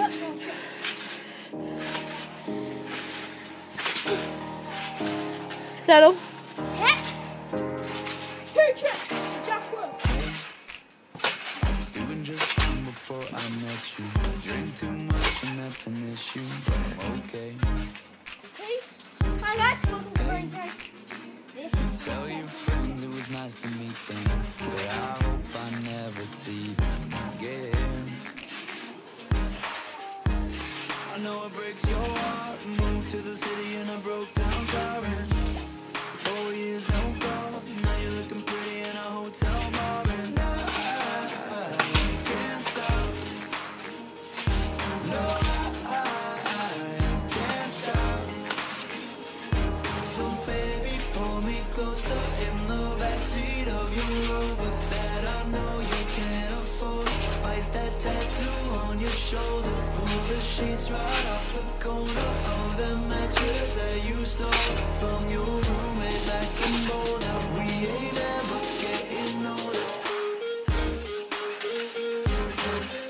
Settle. Yeah. Two trips. Jack Wood. I was doing just fine before I met you. I drink too much and that's an issue, but I'm okay. Please. My last one was very nice. This is Tell your friends it was nice to meet them, but I hope I never see them again. I know it breaks your heart. Moved to the city in a broke down car and 4 years no calls. Now you're looking pretty in a hotel bar and I can't stop. No, I can't stop. So baby, pull me closer in the backseat of your Rover that I know you can't afford. Bite that tattoo on your shoulder. Pull the sheets right off the corner of the mattress that you stole from your roommate back in Boulder. We ain't ever getting older.